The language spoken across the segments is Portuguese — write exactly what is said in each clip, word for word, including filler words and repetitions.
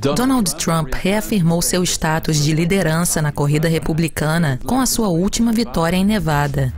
Donald Trump reafirmou seu status de liderança na corrida republicana com a sua última vitória em Nevada.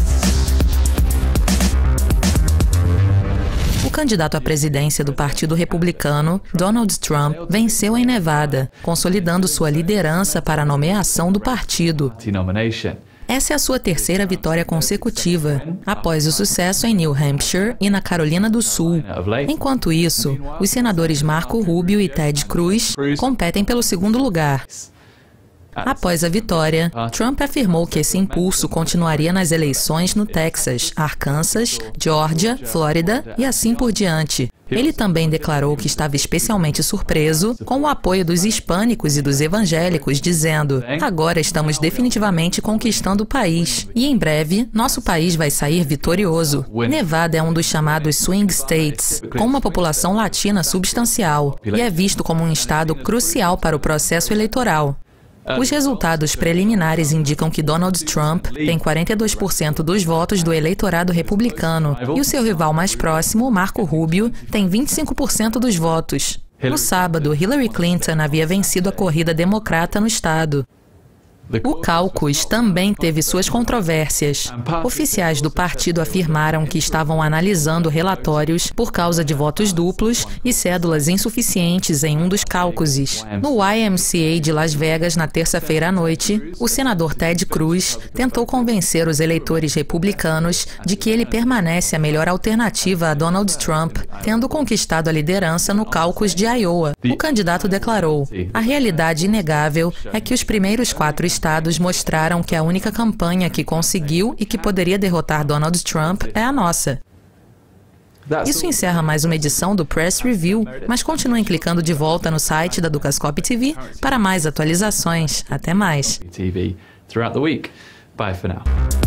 O candidato à presidência do Partido Republicano, Donald Trump, venceu em Nevada, consolidando sua liderança para a nomeação do partido. Essa é a sua terceira vitória consecutiva, após o sucesso em New Hampshire e na Carolina do Sul. Enquanto isso, os senadores Marco Rubio e Ted Cruz competem pelo segundo lugar. Após a vitória, Trump afirmou que esse impulso continuaria nas eleições no Texas, Arkansas, Geórgia, Flórida e assim por diante. Ele também declarou que estava especialmente surpreso com o apoio dos hispânicos e dos evangélicos, dizendo: "Agora estamos definitivamente conquistando o país. E em breve, nosso país vai sair vitorioso." Nevada é um dos chamados swing states, com uma população latina substancial, e é visto como um estado crucial para o processo eleitoral. Os resultados preliminares indicam que Donald Trump tem quarenta e dois por cento dos votos do eleitorado republicano e o seu rival mais próximo, Marco Rubio, tem vinte e cinco por cento dos votos. No sábado, Hillary Clinton havia vencido a corrida democrata no estado. O caucus também teve suas controvérsias. Oficiais do partido afirmaram que estavam analisando relatórios por causa de votos duplos e cédulas insuficientes em um dos caucuses. No Y M C A de Las Vegas, na terça-feira à noite, o senador Ted Cruz tentou convencer os eleitores republicanos de que ele permanece a melhor alternativa a Donald Trump, tendo conquistado a liderança no caucus de Iowa. O candidato declarou: "A realidade inegável é que os primeiros quatro estados mostraram que a única campanha que conseguiu e que poderia derrotar Donald Trump é a nossa." Isso encerra mais uma edição do Press Review, mas continuem clicando de volta no site da Dukascopy T V para mais atualizações. Até mais! T V throughout the week. Bye for now.